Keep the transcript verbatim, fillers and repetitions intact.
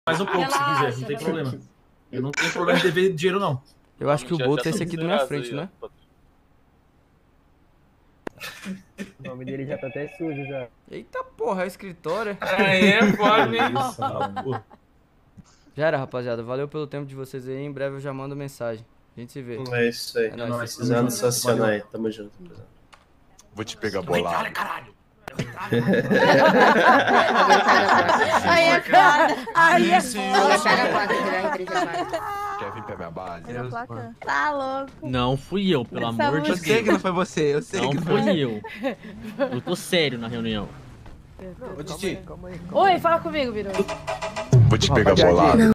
mais um pouco se quiser, não tem problema. Eu não tenho problema de dever dinheiro, não. Eu acho que o Boto é esse aqui da minha frente, né? O nome dele já tá até sujo já. Eita porra, é escritório. Aí é foda, hein? Já era, rapaziada. Valeu pelo tempo de vocês aí. Em breve eu já mando mensagem. A gente se vê. É isso aí. É nóis. Precisando só acionar aí. Tamo junto. Vou te pegar bolado. Caralho! Aí é foda. Aí é Quer vir pra minha base? foda. Tá louco. Não fui eu, pelo Essa amor de Eu Deus. sei que não foi você, eu sei Não que não foi. fui eu. Eu tô sério na reunião. Ô, Titi. Oi, fala comigo, virou. Vou te pegar bolado.